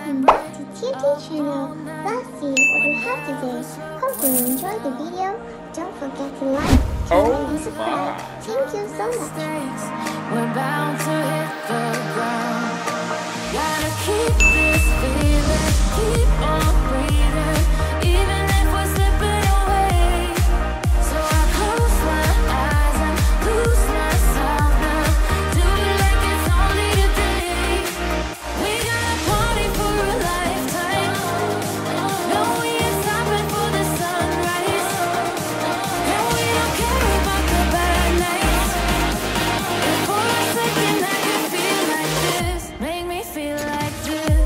welcome back to TFT channel. Let's see what we have today. Hope you enjoyed the video. Don't forget to like, comment, and subscribe. Thank you so much. We're bound to hit the ground. Gotta keep this feeling, keep on breathing, even if we're slipping away. So I close my eyes and lose myself now. Do it like it's only today. We got a party for a lifetime. No, we ain't stopping for the sunrise. And we don't care about the bad nights. If for a second I can feel like this, make me feel like this.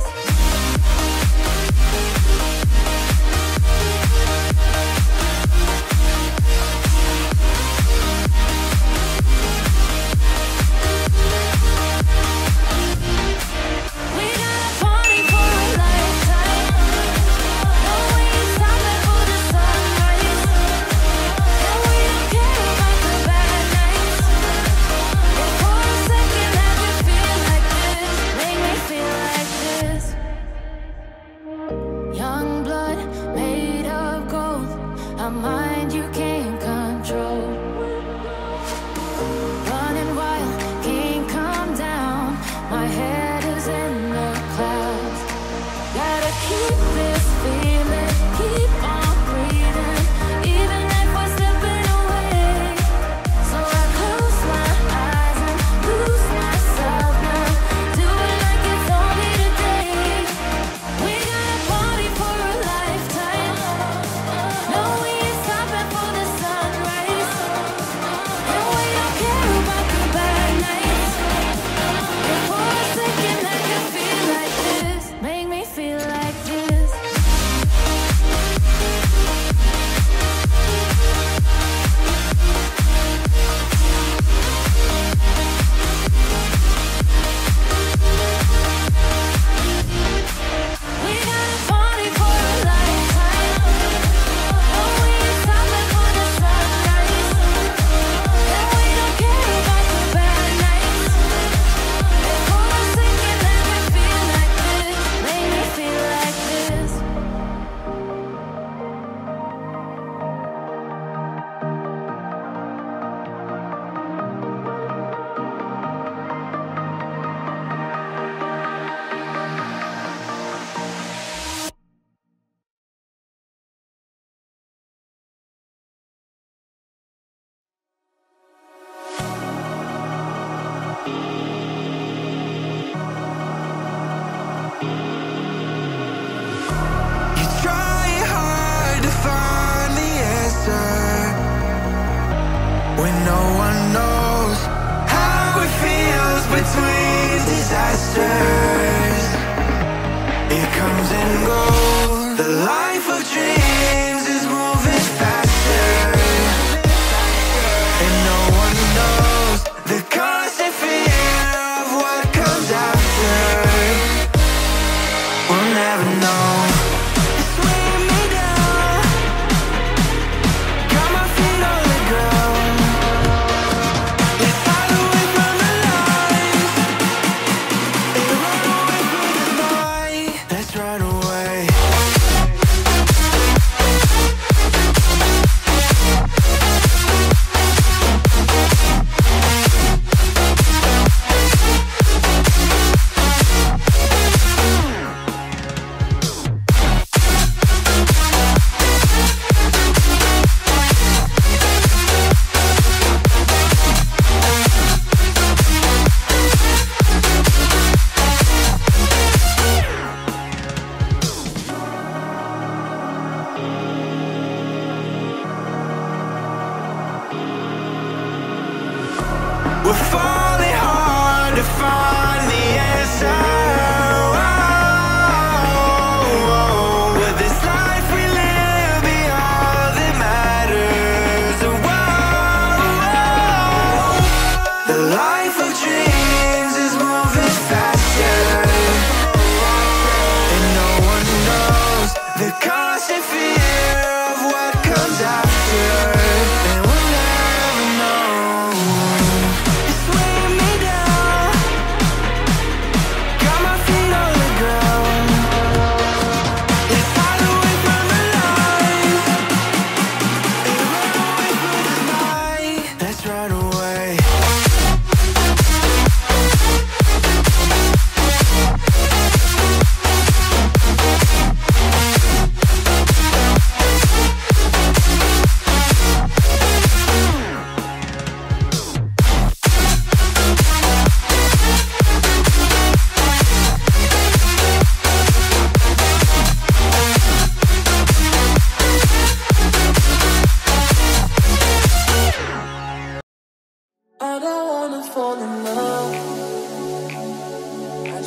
We got a party for a lifetime. No, we ain't stopping for the sunrise. And we don't care about the bad nights. If for a second I can feel like this, make me feel like this. Young blood made of gold, a mind you can't control. Running wild, can't come down. My head is in the clouds. Gotta keep this feeling, keep on breathing, even if we're slipping away. So I close my eyes and lose myself now. Do it like it's only today. We got a party for a lifetime. No, we ain't stopping for the sunrise. And we don't care about the bad nights. If for a second I can feel like this, make me feel like this. We got a party for a lifetime. No, we ain't stopping for the sunrise. And we don't care about the bad nights. If for a second I can feel like this, make me feel like this. You try hard to find the answer when no one knows how it feels between disasters. It comes and goes. The life of dreams is moving faster, and no one knows the constant fear of what comes after.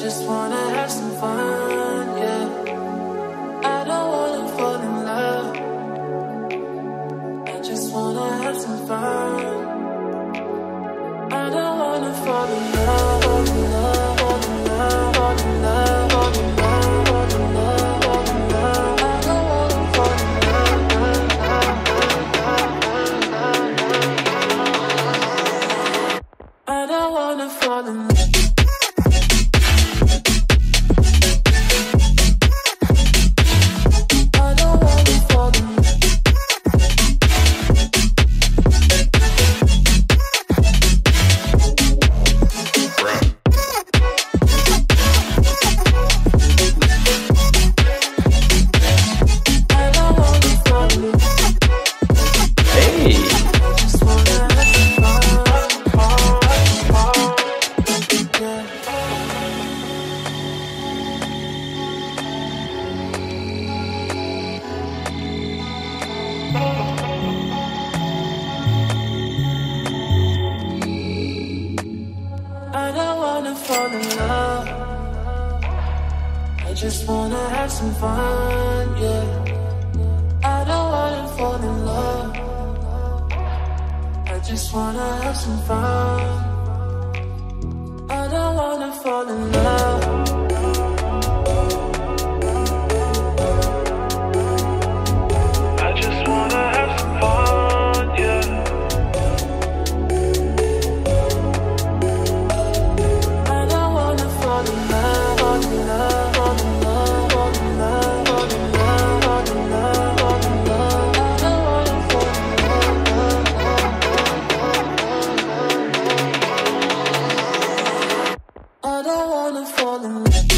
just wanna have some fun, yeah. I don't wanna fall in love. I just wanna have some fun. I don't wanna fall in love, fall in love, fall in love, fall in love, fall in love, fall in love, fall in love. I don't wanna fall in love. I don't wanna fall in love. Fall in love. I just wanna have some fun, yeah. I don't wanna fall in love. I just wanna have some fun. I don't wanna fall in love. I just wanna have some fun, yeah. I don't wanna fall in love.